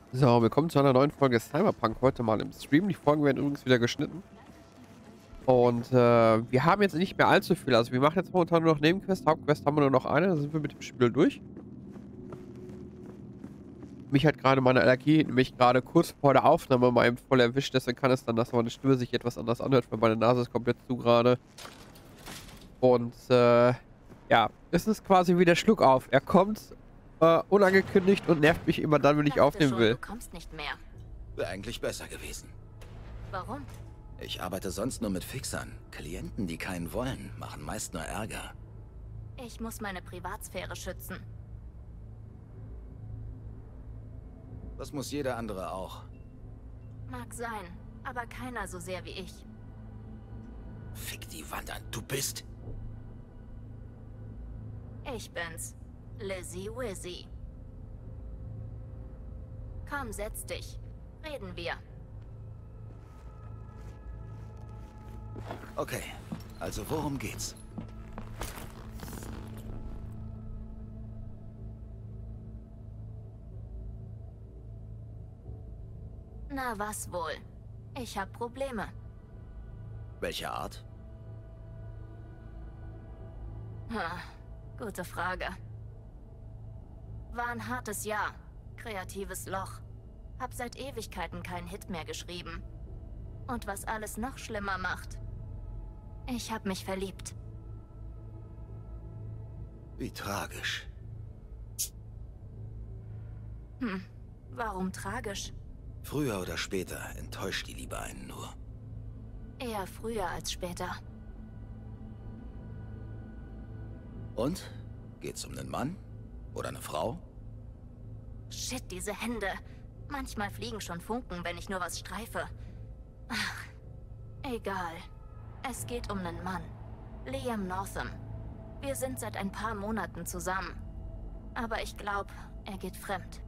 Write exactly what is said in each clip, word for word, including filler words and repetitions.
So, willkommen zu einer neuen Folge Cyberpunk. Heute mal im Stream. Die Folgen werden übrigens wieder geschnitten. Und äh, wir haben jetzt nicht mehr allzu viel. Also wir machen jetzt momentan nur noch Nebenquest. Hauptquest haben wir nur noch eine. Da sind wir mit dem Spiel durch. Mich hat gerade meine Allergie, nämlich gerade kurz vor der Aufnahme mal eben voll erwischt. Deswegen kann es dann, dass meine Stimme sich etwas anders anhört, weil meine Nase ist komplett zu gerade. Und äh, ja, es ist quasi wie der Schluck auf. Er kommt äh, unangekündigt und nervt mich immer dann, wenn ich Dachte aufnehmen schon, will. Du kommst nicht mehr. Wäre eigentlich besser gewesen. Warum? Ich arbeite sonst nur mit Fixern. Klienten, die keinen wollen, machen meist nur Ärger. Ich muss meine Privatsphäre schützen. Das muss jeder andere auch. Mag sein, aber keiner so sehr wie ich. Fick die Wand an. Du bist... Ich bin's. Lizzie Wizzy. Komm, setz dich. Reden wir. Okay, also worum geht's? Na was wohl? Ich hab Probleme. Welche Art? Ha, gute Frage. War ein hartes Jahr. Kreatives Loch. Hab seit Ewigkeiten keinen Hit mehr geschrieben. Und was alles noch schlimmer macht. Ich hab mich verliebt. Wie tragisch. Hm, warum tragisch? Früher oder später enttäuscht die Liebe einen nur. Eher früher als später. Und? Geht's um einen Mann? Oder eine Frau? Shit, diese Hände. Manchmal fliegen schon Funken, wenn ich nur was streife. Ach, egal. Es geht um einen Mann. Liam Northam. Wir sind seit ein paar Monaten zusammen. Aber ich glaube, er geht fremd.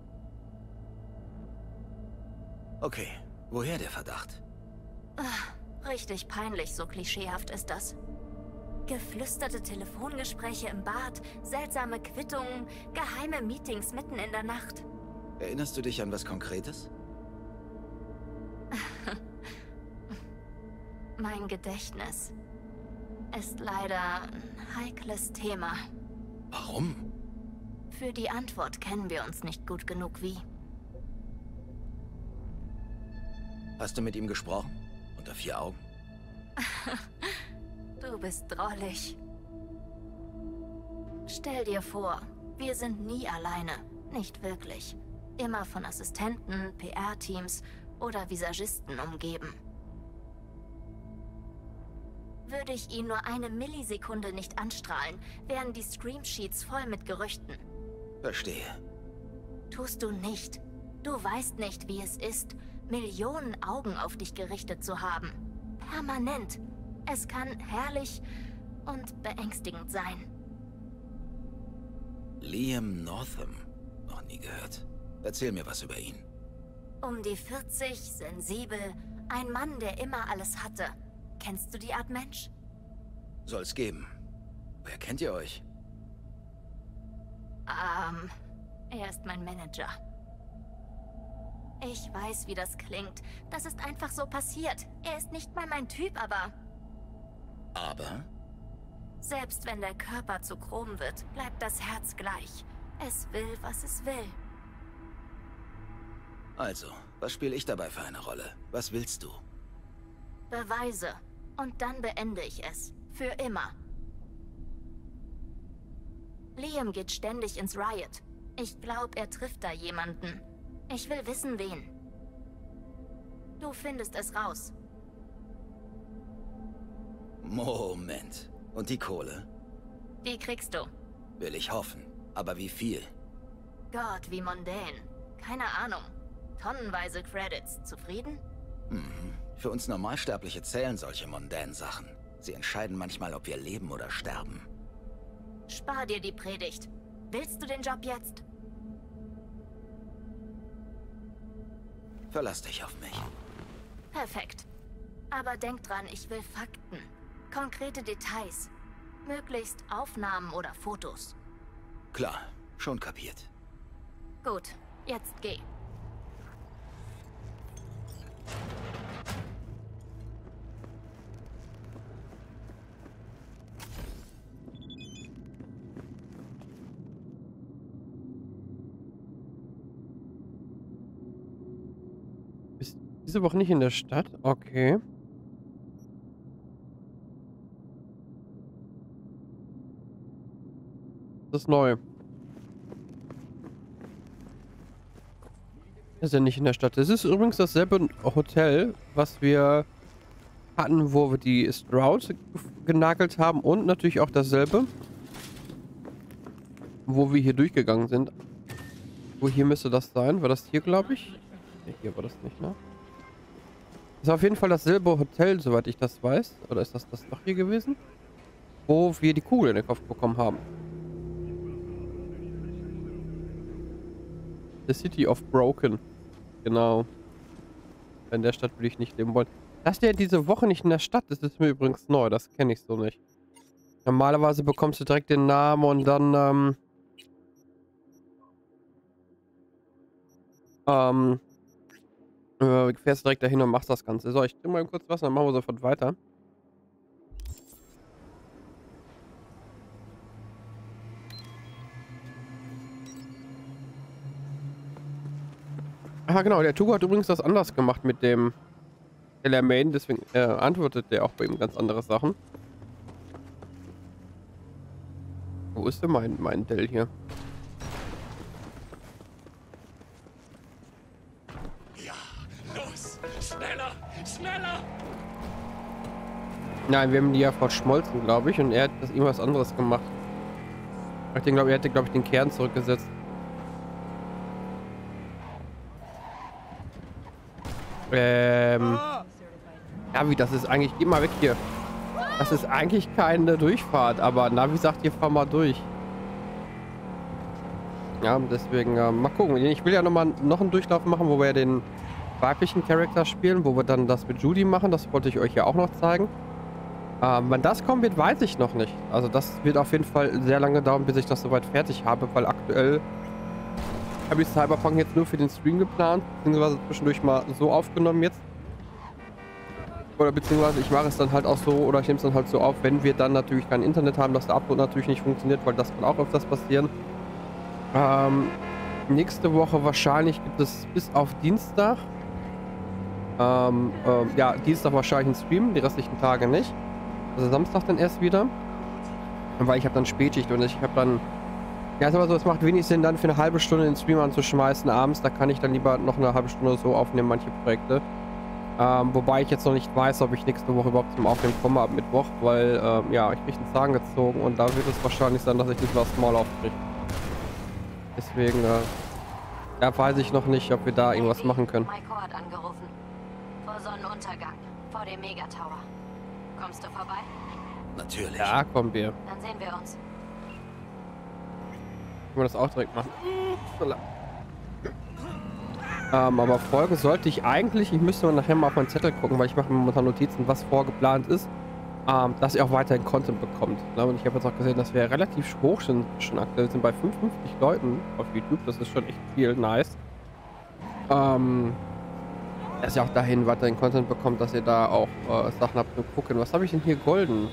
Okay, woher der Verdacht? Ach, richtig peinlich, so klischeehaft ist das. Geflüsterte Telefongespräche im Bad, seltsame Quittungen, geheime Meetings mitten in der Nacht. Erinnerst du dich an was Konkretes? Mein Gedächtnis ist leider ein heikles Thema. Warum? Für die Antwort kennen wir uns nicht gut genug wie. Hast du mit ihm gesprochen? Unter vier Augen? Du bist drollig. Stell dir vor, wir sind nie alleine. Nicht wirklich. Immer von Assistenten, P R-Teams oder Visagisten umgeben. Würde ich ihn nur eine Millisekunde nicht anstrahlen, wären die Screamsheets voll mit Gerüchten. Verstehe. Tust du nicht. Du weißt nicht, wie es ist, Millionen Augen auf dich gerichtet zu haben. Permanent. Es kann herrlich und beängstigend sein. Liam Northam. Noch nie gehört. Erzähl mir was über ihn. Um die vierzig, sensibel, ein Mann, der immer alles hatte. Kennst du die Art Mensch? Soll's geben. Woher kennt ihr euch? Ähm, er ist mein Manager. Ich weiß, wie das klingt. Das ist einfach so passiert. Er ist nicht mal mein Typ, aber... Aber? Selbst wenn der Körper zu Chrom wird, bleibt das Herz gleich. Es will, was es will. Also, was spiele ich dabei für eine Rolle? Was willst du? Beweise. Und dann beende ich es. Für immer. Liam geht ständig ins Riot. Ich glaube, er trifft da jemanden. Ich will wissen, wen. Du findest es raus. Moment. Und die Kohle? Die kriegst du. Will ich hoffen. Aber wie viel? Gott, wie mondän. Keine Ahnung. Tonnenweise Credits. Zufrieden? Mhm. Für uns Normalsterbliche zählen solche mondänen Sachen. Sie entscheiden manchmal, ob wir leben oder sterben. Spar dir die Predigt. Willst du den Job jetzt? Verlass dich auf mich. Perfekt. Aber denk dran, ich will Fakten. Konkrete Details. Möglichst Aufnahmen oder Fotos. Klar, schon kapiert. Gut, jetzt geh. Diese Woche nicht in der Stadt? Okay. Das ist neu. Ist ja nicht in der Stadt. Das ist übrigens dasselbe Hotel, was wir hatten, wo wir die Stroud genagelt haben, und natürlich auch dasselbe, wo wir hier durchgegangen sind. Wo hier müsste das sein? War das hier, glaube ich? Nee, hier war das nicht, ne? Ist auf jeden Fall dasselbe Hotel, soweit ich das weiß. Oder ist das das doch hier gewesen? Wo wir die Kugel in den Kopf bekommen haben. The City of Broken. Genau. In der Stadt würde ich nicht leben wollen. Dass der diese Woche nicht in der Stadt ist, ist mir übrigens neu. Das kenne ich so nicht. Normalerweise bekommst du direkt den Namen und dann, ähm... Ähm... Äh, fährst direkt dahin und machst das Ganze. So, ich trinke mal kurz was, dann machen wir sofort weiter. Ah, genau. Der Tugo hat übrigens das anders gemacht mit dem Main, deswegen äh, antwortet der auch bei ihm ganz andere Sachen. Wo ist denn mein, mein Dell hier? Ja, los! Schneller! Schneller! Nein, wir haben die ja verschmolzen, glaube ich, und er hat das irgendwas anderes gemacht. Ich denke, er hätte, glaube ich, den Kern zurückgesetzt. Ähm... Ja, wie, das ist eigentlich... Geh mal weg hier. Das ist eigentlich keine Durchfahrt, aber Navi sagt, hier fahr mal durch. Ja, deswegen, äh, mal gucken. Ich will ja noch mal noch einen Durchlauf machen, wo wir ja den weiblichen Charakter spielen, wo wir dann das mit Judy machen. Das wollte ich euch ja auch noch zeigen. Ähm, wann das kommen wird, weiß ich noch nicht. Also das wird auf jeden Fall sehr lange dauern, bis ich das soweit fertig habe, weil aktuell habe ich Cyberpunk jetzt nur für den Stream geplant, beziehungsweise zwischendurch mal so aufgenommen jetzt. Oder beziehungsweise ich mache es dann halt auch so, oder ich nehme es dann halt so auf, wenn wir dann natürlich kein Internet haben, dass der Upload natürlich nicht funktioniert, weil das kann auch öfters passieren. Ähm, nächste Woche wahrscheinlich gibt es bis auf Dienstag, ähm, ähm, ja, Dienstag wahrscheinlich einen Stream, die restlichen Tage nicht. Also Samstag dann erst wieder. Weil ich habe dann Spätschicht und ich habe dann, ja, ist aber so, es macht wenig Sinn, dann für eine halbe Stunde den Stream anzuschmeißen abends. Da kann ich dann lieber noch eine halbe Stunde so aufnehmen, manche Projekte. Ähm, wobei ich jetzt noch nicht weiß, ob ich nächste Woche überhaupt zum Aufnehmen komme ab Mittwoch, weil, ähm, ja, ich kriege einen Zahn gezogen und da wird es wahrscheinlich sein, dass ich nicht was Small aufkriege. Deswegen, äh, da weiß ich noch nicht, ob wir da irgendwas machen können. Maiko hat angerufen. Vor Sonnenuntergang, vor dem Megatower. Kommst du vorbei? Natürlich. Ja, kommen wir. Dann sehen wir uns. Können wir das auch direkt machen. Ähm, aber Folge sollte ich eigentlich, ich müsste mal nachher mal auf meinen Zettel gucken, weil ich mache mir momentan Notizen, was vorgeplant ist, ähm, dass ihr auch weiterhin Content bekommt. Ne? Und ich habe jetzt auch gesehen, dass wir relativ hoch sind, schon aktuell sind bei fünfundfünfzig Leuten auf YouTube. Das ist schon echt viel, nice. Ähm, dass ihr auch dahin weiterhin Content bekommt, dass ihr da auch äh, Sachen habt zu gucken. Was habe ich denn hier golden?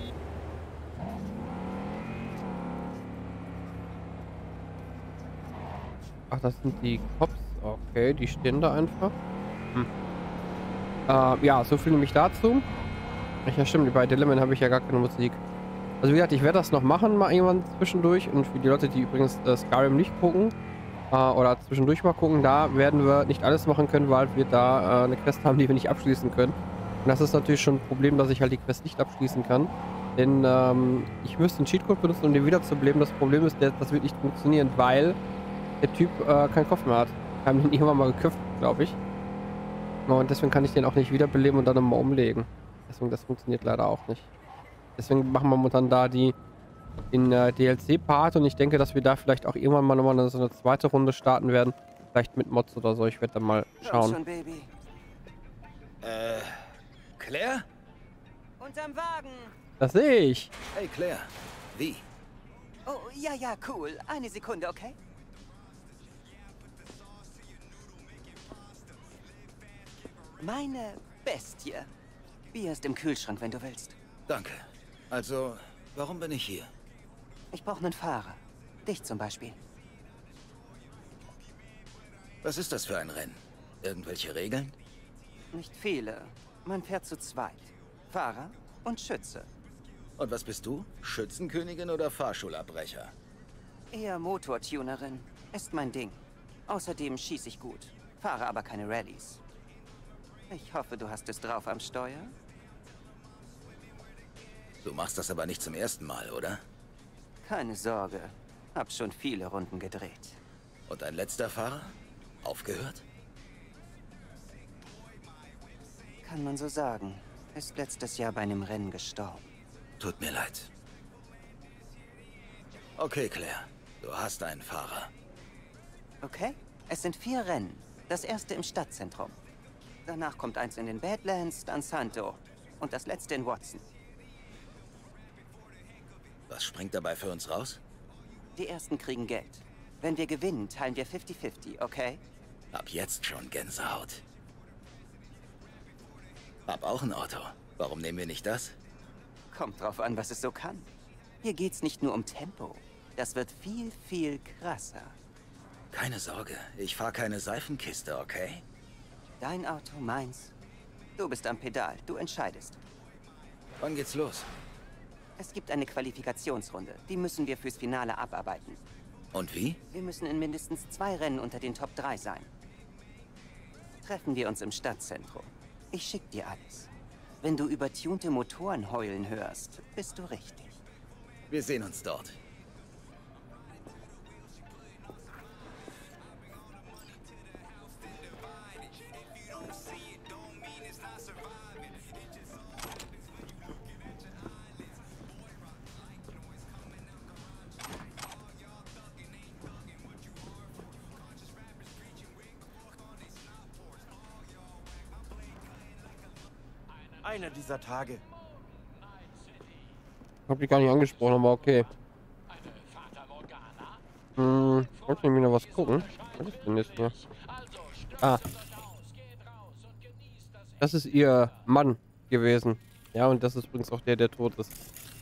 Ach, das sind die Cops. Okay, die stehen da einfach. Hm. Äh, ja, so viel nämlich dazu. Ja, stimmt, bei Dilemma habe ich ja gar keine Musik. Also wie gesagt, ich werde das noch machen, mal irgendwann zwischendurch. Und für die Leute, die übrigens äh, Skyrim nicht gucken, äh, oder zwischendurch mal gucken, da werden wir nicht alles machen können, weil wir da äh, eine Quest haben, die wir nicht abschließen können. Und das ist natürlich schon ein Problem, dass ich halt die Quest nicht abschließen kann. Denn ähm, ich müsste einen Cheatcode benutzen, um den wiederzubeleben. Das Problem ist, der, das wird nicht funktionieren, weil der Typ äh, keinen Kopf mehr hat. Wir haben ihn irgendwann mal geköpft, glaube ich. Und deswegen kann ich den auch nicht wiederbeleben und dann nochmal umlegen. Deswegen, das funktioniert leider auch nicht. Deswegen machen wir momentan da die den äh, D L C-Part und ich denke, dass wir da vielleicht auch irgendwann mal nochmal so eine zweite Runde starten werden. Vielleicht mit Mods oder so. Ich werde dann mal schauen. Schon, Baby. Äh, Claire? Unterm Wagen. Das sehe ich. Hey Claire. Wie? Oh, ja, ja, cool. Eine Sekunde, okay? Meine Bestie. Bier ist im Kühlschrank, wenn du willst. Danke. Also, warum bin ich hier? Ich brauche einen Fahrer. Dich zum Beispiel. Was ist das für ein Rennen? Irgendwelche Regeln? Nicht viele. Man fährt zu zweit. Fahrer und Schütze. Und was bist du? Schützenkönigin oder Fahrschulabbrecher? Eher Motortunerin. Ist mein Ding. Außerdem schieße ich gut. Fahre aber keine Rallyes. Ich hoffe, du hast es drauf am Steuer. Du machst das aber nicht zum ersten Mal, oder? Keine Sorge. Hab schon viele Runden gedreht. Und dein letzter Fahrer? Aufgehört? Kann man so sagen. Ist letztes Jahr bei einem Rennen gestorben. Tut mir leid. Okay, Claire. Du hast einen Fahrer. Okay? Es sind vier Rennen. Das erste im Stadtzentrum. Danach kommt eins in den Badlands, dann Santo. Und das letzte in Watson. Was springt dabei für uns raus? Die ersten kriegen Geld. Wenn wir gewinnen, teilen wir fünfzig fünfzig, okay? Ab jetzt schon Gänsehaut. Hab auch ein Auto. Warum nehmen wir nicht das? Kommt drauf an, was es so kann. Hier geht's nicht nur um Tempo. Das wird viel, viel krasser. Keine Sorge, ich fahr keine Seifenkiste, okay? Dein Auto, meins. Du bist am Pedal, du entscheidest. Wann geht's los? Es gibt eine Qualifikationsrunde. Die müssen wir fürs Finale abarbeiten. Und wie? Wir müssen in mindestens zwei Rennen unter den Top drei sein. Treffen wir uns im Stadtzentrum. Ich schick dir alles. Wenn du übertunte Motoren heulen hörst, bist du richtig. Wir sehen uns dort. Einer dieser Tage. Hab ich gar nicht angesprochen, aber okay. Hm, wollte ich mir noch was gucken? Was ist denn jetzt hier? Ah. Das ist ihr Mann gewesen. Ja, und das ist übrigens auch der, der tot ist.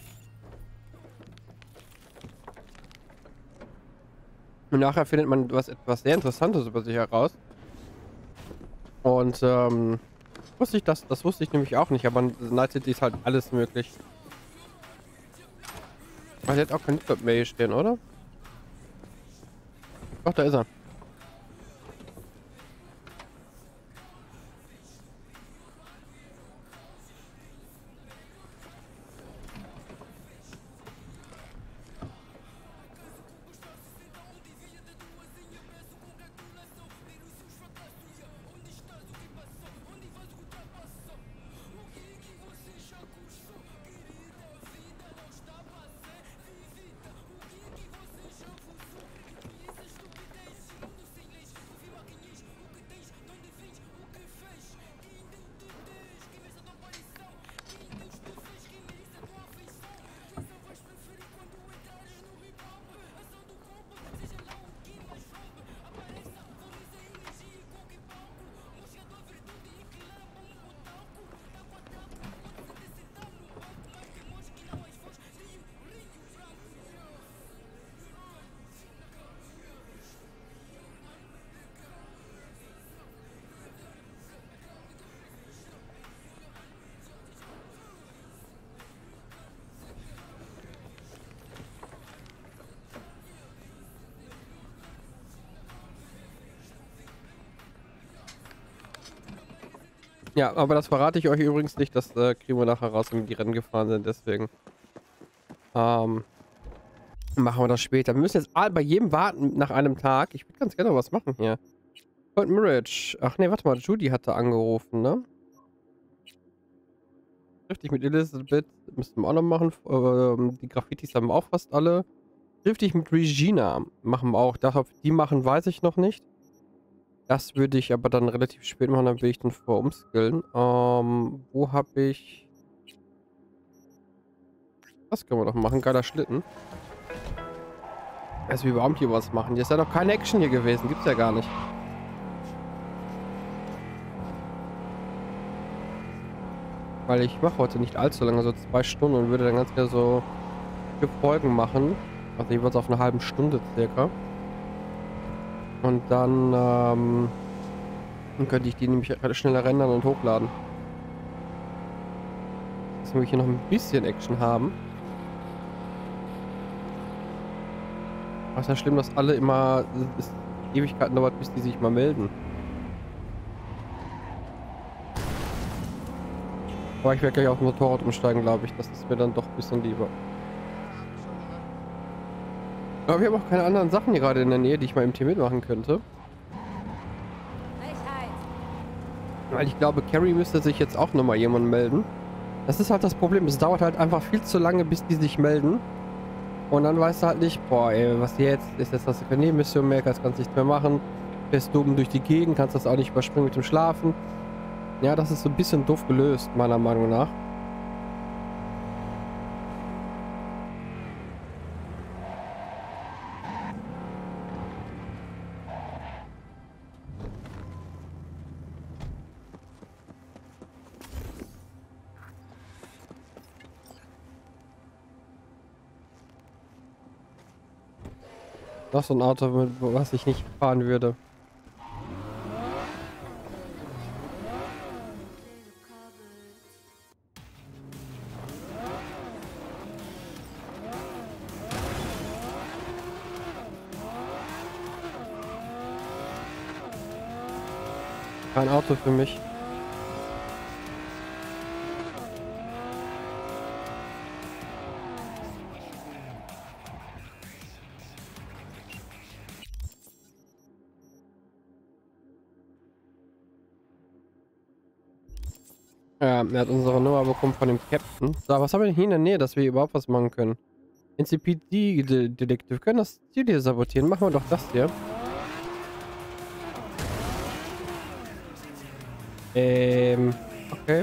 Und nachher findet man was etwas sehr Interessantes über sich heraus. Und ähm, wusste ich das, das wusste ich nämlich auch nicht, aber in Night City ist halt alles möglich. Aber der hat auch kein Mail stehen, oder? Ach, da ist er. Ja, aber das verrate ich euch übrigens nicht. Das äh, kriegen wir nachher raus, wenn wir die Rennen gefahren sind. Deswegen ähm, machen wir das später. Wir müssen jetzt bei jedem warten nach einem Tag. Ich würde ganz gerne was machen hier. Cold Mirage. Ach nee, warte mal. Judy hatte angerufen, ne? Richtig mit Elizabeth. Müssten wir auch noch machen. Ähm, die Graffitis haben wir auch fast alle. Richtig mit Regina machen wir auch. Das, ob die machen, weiß ich noch nicht. Das würde ich aber dann relativ spät machen, dann will ich den vor umskillen. Ähm, wo habe ich... Das können wir doch machen, geiler Schlitten. Also wie überhaupt hier was machen. Hier ist ja noch keine Action hier gewesen, gibt's ja gar nicht. Weil ich mache heute nicht allzu lange, so zwei Stunden und würde dann ganz gerne so vier Folgen machen. Also jeweils auf eine halbe Stunde circa. Und dann, ähm, Dann könnte ich die nämlich schneller rendern und hochladen. Dass wir hier noch ein bisschen Action haben. Aber es ist ja schlimm, dass alle immer es Ewigkeiten dauert, bis die sich mal melden. Aber ich werde gleich auf dem Motorrad umsteigen, glaube ich. Das ist mir dann doch ein bisschen lieber. Aber wir haben auch keine anderen Sachen hier gerade in der Nähe, die ich mal im Team mitmachen könnte. Weil ich glaube, Carrie müsste sich jetzt auch nochmal jemand melden. Das ist halt das Problem. Es dauert halt einfach viel zu lange, bis die sich melden. Und dann weißt du halt nicht, boah, ey, was jetzt? Ist jetzt das keine Nebenmission mehr, kannst, kannst nichts mehr machen. Fährst du oben durch die Gegend, kannst das auch nicht überspringen mit dem Schlafen. Ja, das ist so ein bisschen doof gelöst, meiner Meinung nach. Noch so ein Auto, mit was ich nicht fahren würde. Kein Auto für mich. Ja, er hat unsere Nummer bekommen von dem Captain. So, was haben wir denn hier in der Nähe, dass wir überhaupt was machen können? N C P D-Detektiv. Wir können das Ziel hier sabotieren. Machen wir doch das hier. Ähm, okay.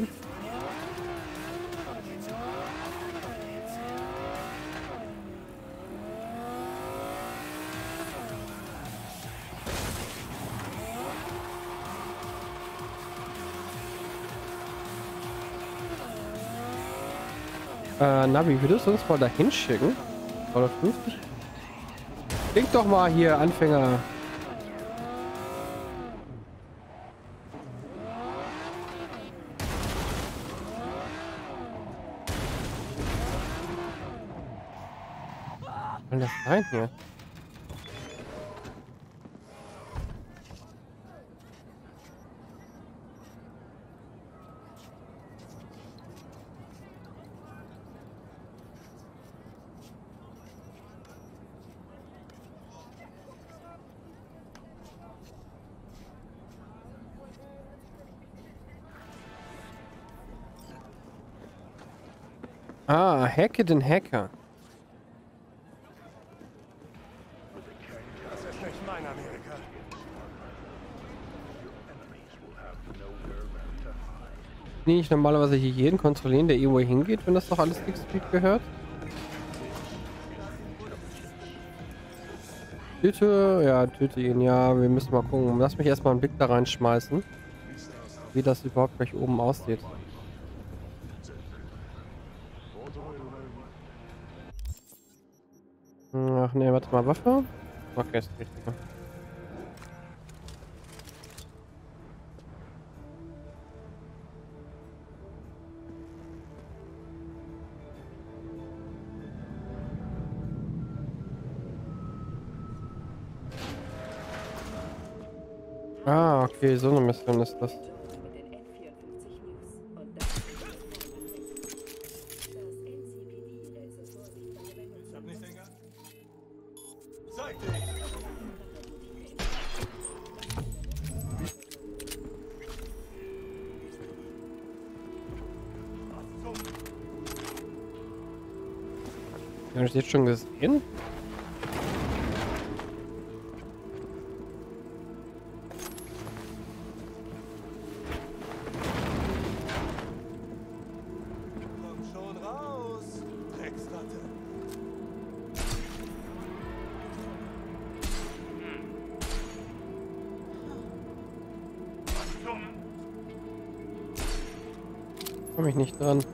Äh, Navi, würdest du uns mal da hinschicken? zweihundertfünfzig? Klingt doch mal hier, Anfänger. Was soll das sein hier? Ah, Hacke den Hacker. Das ist nicht mein Amerika. Nee, ich normalerweise hier jeden kontrollieren, der irgendwo hingeht, wenn das doch alles X-Speed gehört. Töte, ja, töte ihn, ja, wir müssen mal gucken. Lass mich erstmal einen Blick da reinschmeißen, wie das überhaupt gleich oben aussieht. Ach ne, warte mal, Waffe? Okay, ist richtig. Ah, okay, so eine Mission ist das. Habe ich jetzt schon gesehen? Komm schon raus, Drecksratte. Komm ich nicht dran.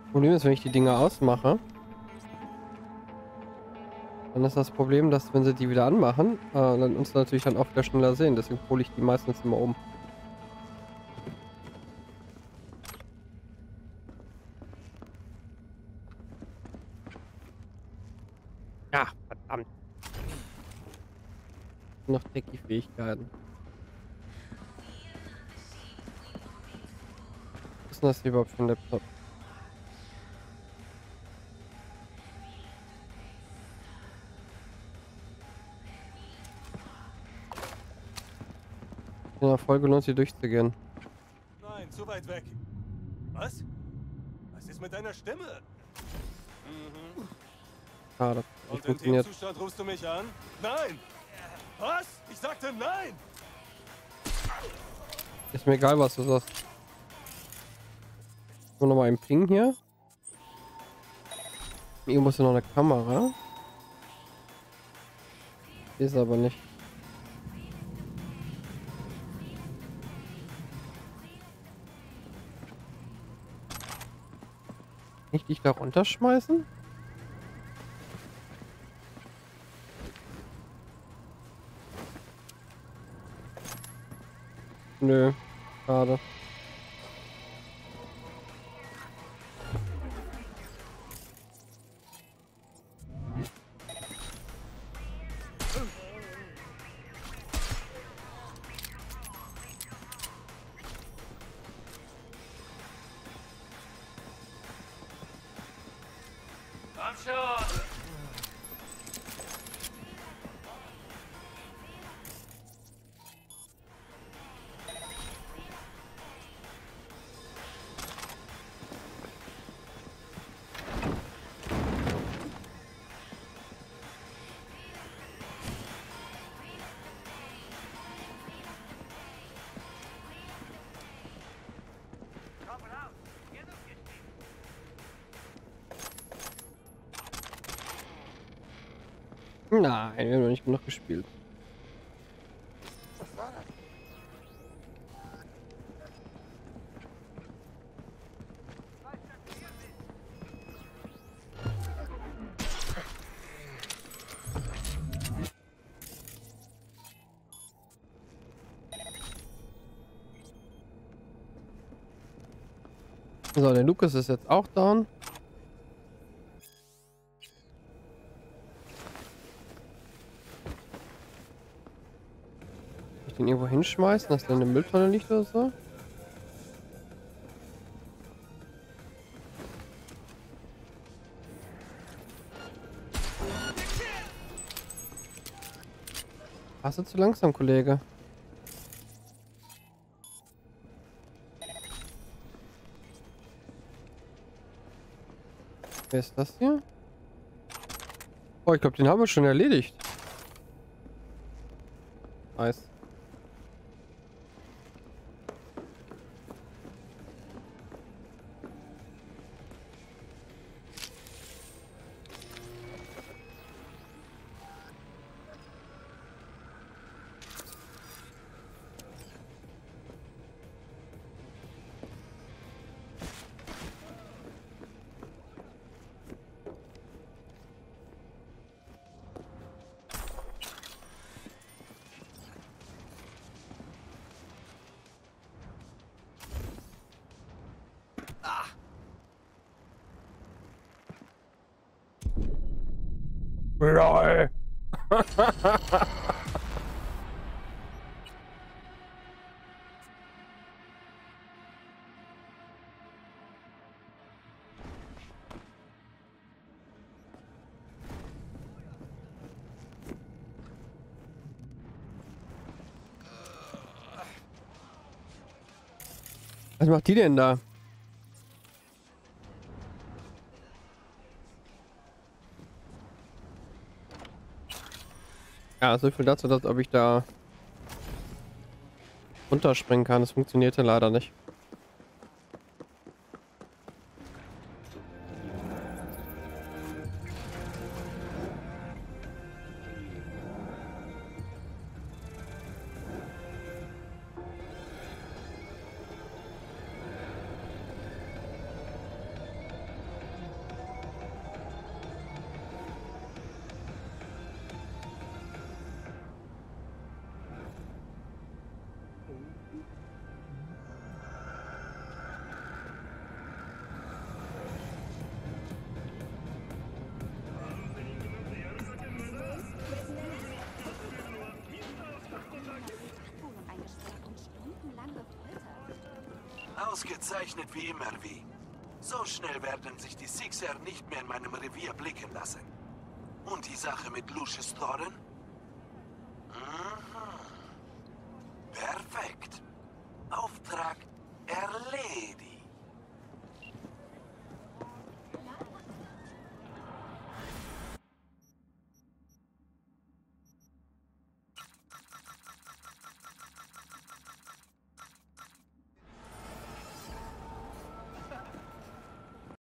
Problem ist, wenn ich die Dinger ausmache, dann ist das Problem, dass wenn sie die wieder anmachen, äh, dann uns natürlich dann auch wieder schneller sehen. Deswegen hole ich die meistens immer um. Ja, verdammt. Noch Techie-Fähigkeiten. Was ist denn das überhaupt für ein Laptop? Ja, voll gelohnt, sie durchzugehen. Nein, zu weit weg. Was? Was ist mit deiner Stimme? Schade. Nicht Und im funktioniert. Teamzustand rufst du mich an? Nein! Was? Ich sagte nein! Ist mir egal, was du sagst. Nur noch mal ein Ping hier. Irgendwo ist ja noch eine Kamera. Ist aber nicht. Kann ich dich da runterschmeißen? Nö, schade. Komm schon! Nein, wir haben noch nicht genug gespielt. So, der Lukas ist jetzt auch down. Kann ich den irgendwo hinschmeißen, dass der in der Mülltonne liegt oder so? Warst du zu langsam, Kollege? Wer ist das hier? Oh, ich glaube, den haben wir schon erledigt. Nice. LOL. Was macht die denn da? Ja, so viel dazu, dass ob ich da runterspringen kann. Das funktionierte leider nicht. Ausgezeichnet wie immer, wie. So schnell werden sich die Sixer nicht mehr in meinem Revier blicken lassen. Und die Sache mit Lucius Thorin? Mhm. Perfekt. Auftrag erledigt.